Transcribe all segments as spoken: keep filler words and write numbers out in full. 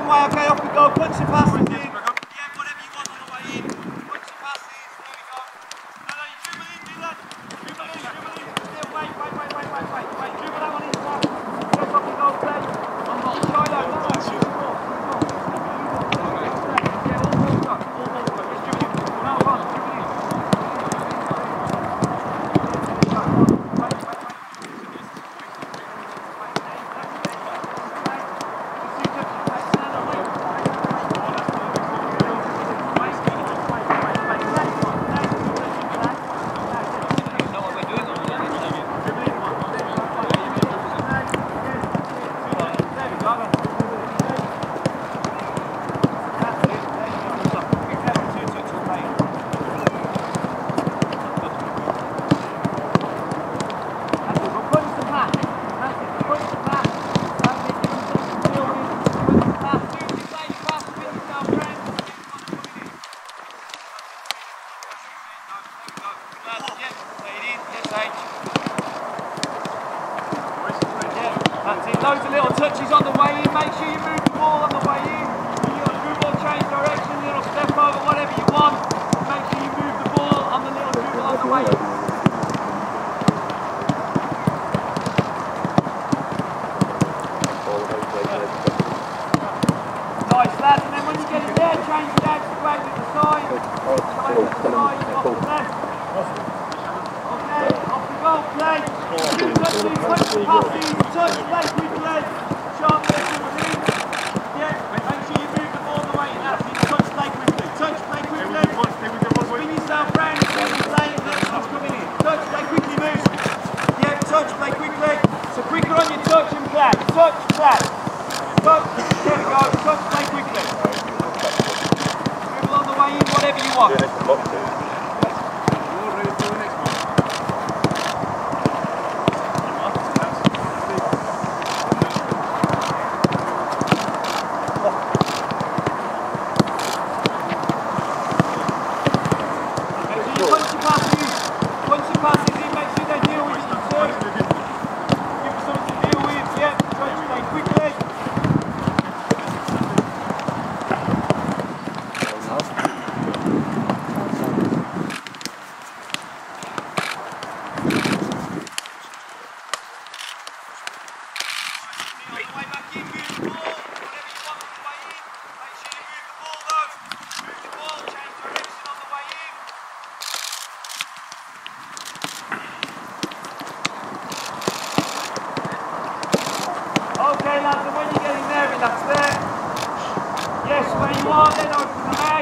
way, okay, off we go, punch the passes in. Yeah, whatever you want on the way in. Punch the passes, there we go. No, no, you dribble in, Dylan. Dribble in, dribble in. Still, wait, wait, wait, wait, wait, wait, wait. Dribble that one in, Sam. Yes, off we go, play. I'm not shy though, no, no. Yeah, all balls done, all balls done. Just dribble in. No, run, dribble in. Loads of little touches on the way in. Make sure you move the ball on the way in. You little dribble, change direction, little step over, whatever you want. Make sure you move the ball on the little dribble on the way in. Nice lads, and then when you get in there, change it out to the way to the side. Side to the side, off the left. Okay, off we go, play. Two touches, touch the passes, touch, play quickly. Sharp there, dribble in. Yeah, make sure you move the ball the way in. That's it, touch, play quickly. Touch, play quickly. Spin yourself round, spin your play, and then what's coming in. Touch, play quickly, move. Yeah, touch, play quickly. So quicker on your touch and play. Touch, play. Touch, there we go, touch, play quickly. Dribble on the way in, whatever you want. Okay lads, and when you're getting there, relax there. Yes, where you are, then open the mouth.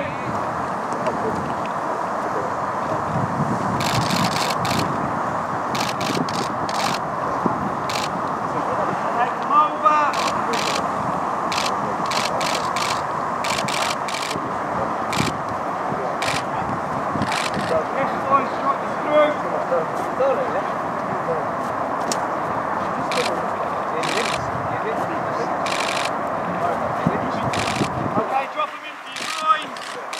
Take them over. Yes boys, strike the screw. Okay, drop them into your groin.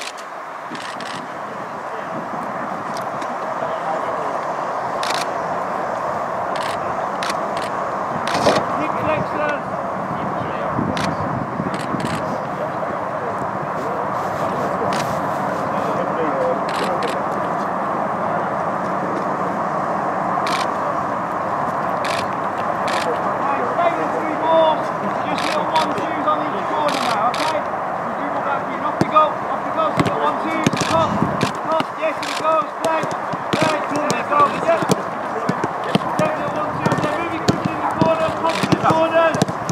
Hip flexors. Okay, stay with three balls. Just little one twos on each corner now, okay? Off we go, off we go, so we've got one, two, top, top, yes, here it goes, play, play, there it goes, yes. Definitely one, two, they're moving quickly in the corner, pop in the corners.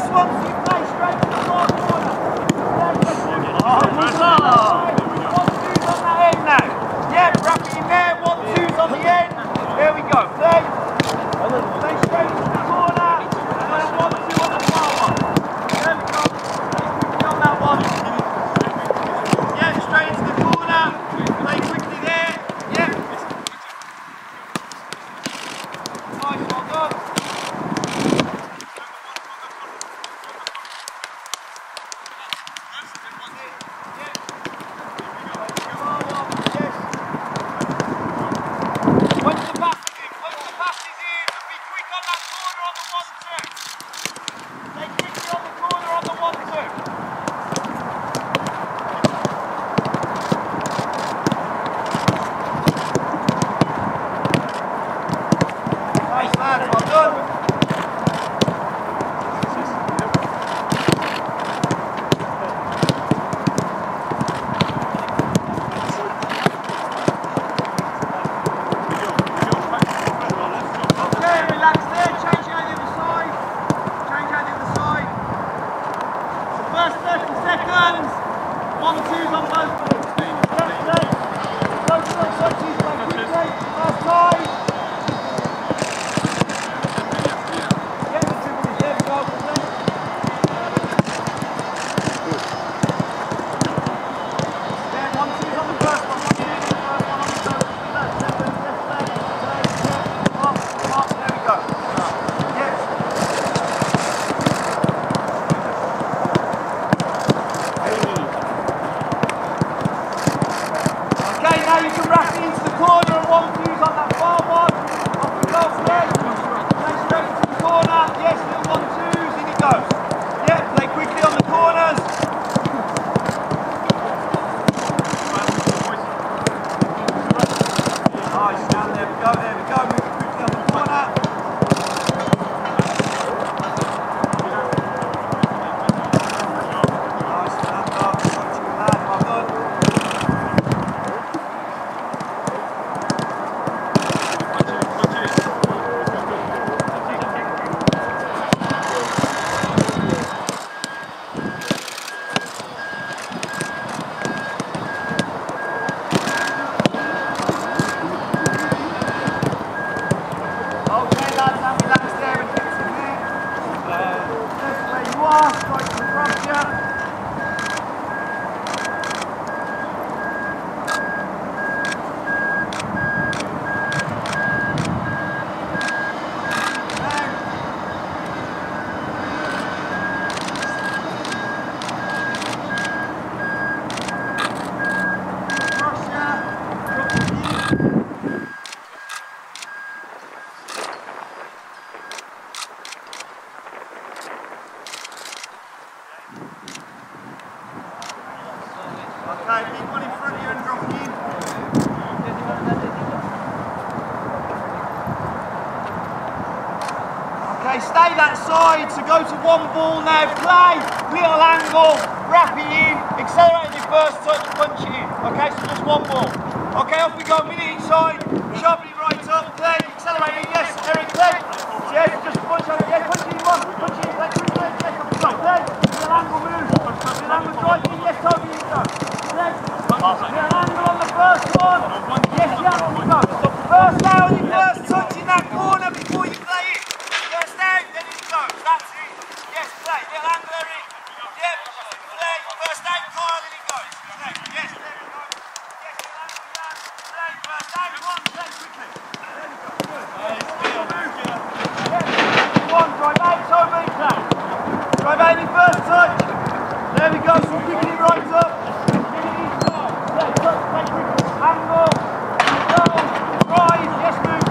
first one, so you play straight to the far corner. Oh, what's up? One, two's on that end now. Yeah, wrap it in there, one, two's on the end. There we go. Play. Play straight to the corner. And then one, two on the far one. There we go. Play on that one. Yeah, straight into the corner. Play quickly there. Yeah. Nice, well done. Stay that side, so go to one ball now, play, little angle, wrap it in, accelerate your first touch, punch it in. Okay, so just one ball. Okay, off we go, minute each side, sharpen it right up, play, accelerate it, yes, Eric, play. Yes, just punch on it, yes, punch it in one, punch it in, play, quick play, yes, off we go, play, little angle move, little angle drive in, yes, Toby, you go. Play, little angle on the first one, yes, yeah, off we go. First down, your first touch in that corner before you play it. First down, then it goes. That's it. Yes, play. Little angle there in. Yep. Play. First down, Kyle, and it goes. Play. Yes, there we go. Yes, little angle down. Play. First down, one. Play quickly. There we go. Good. Yes. One. Drive out, Toby. Play. Drive out in first touch. There we go. So picking it right up. Picking it each side. Play. Touch. Play quickly. Angle. Go. Drive. Yes, move.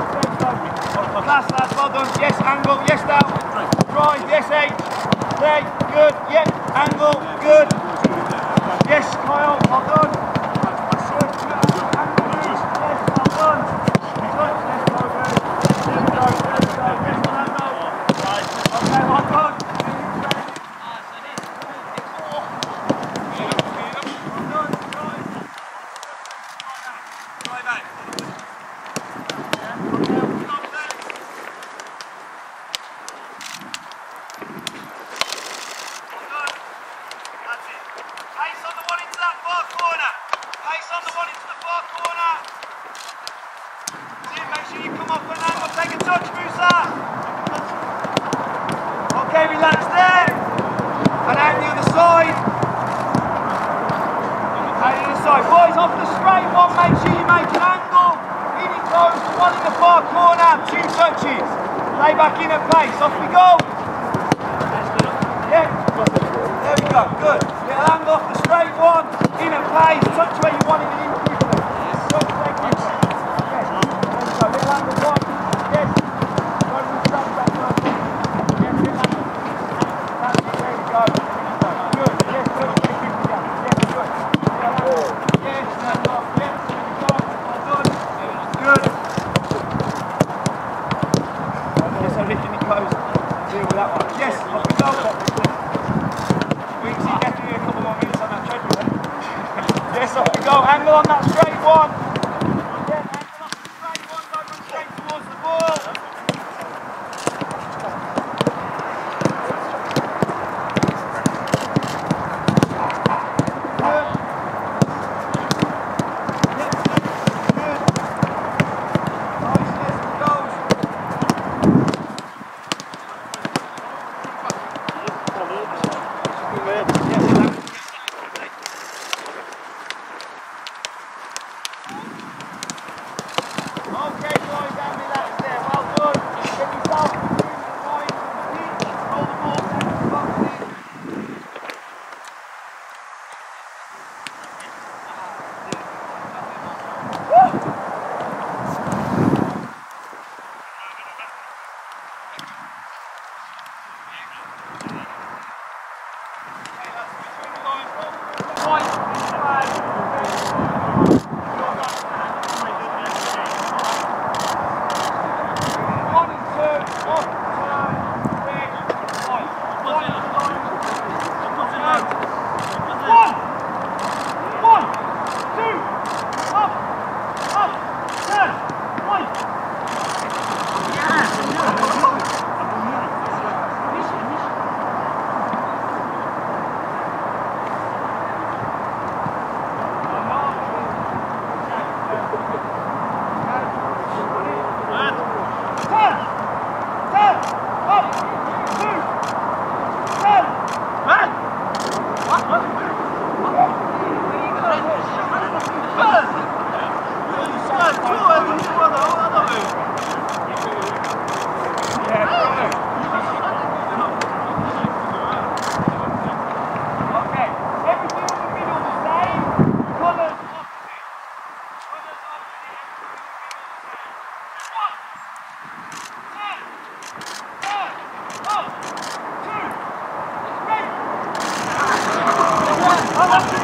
Class, lads, well done. Yes, angle, yes, down. Drive, yes, H. Play, good, yep, angle, good. Yes, Kyle, well done. Good, angle, yes, well done. Touch, yes, well done. There we go, there we go, yes, well done. Okay, well done. Drive out. go. Boys, off the straight one, make sure you make an angle. In it goes, the one in the far corner, two touches. Lay back in at pace, off we go. Yeah, there we go, good. Little angle off the straight one, in at pace, touch where you want it in quickly. Touch where quickly. Yes, there we go, little angle one. Yes, go to the straight back one. Yes, little angle. That's it, there we go. Good, yes, touch where quickly down. Yes, good. Little angle. Yes, that's off, yes, there we go. Well done. Good. Yes, I'm lifting it close. Deal with that one. Yes, off we go. We can see definitely a couple more minutes on that treadmill. Yes, off we go. Angle on that straight one. Yeah, angle off the straight one. Don't run straight towards the ball. Good. Yes, good. Nice, yes, it goes. Okay, boys, and relax there. Well done. Get yourself between the lines and the pitch. Roll the ball through the boxes. Woo! Okay, that's between the lines. Roll through the points. Flag. One and two, up, turn, quick, point. One and two, turn. One, one, two, up, up, turn, point. Turn, turn, up, two, turn, run. What? What? Okay, everything in the middle the same, colours opposite. Colours opposite, everything in the middle the same. One, turn, up, two, three.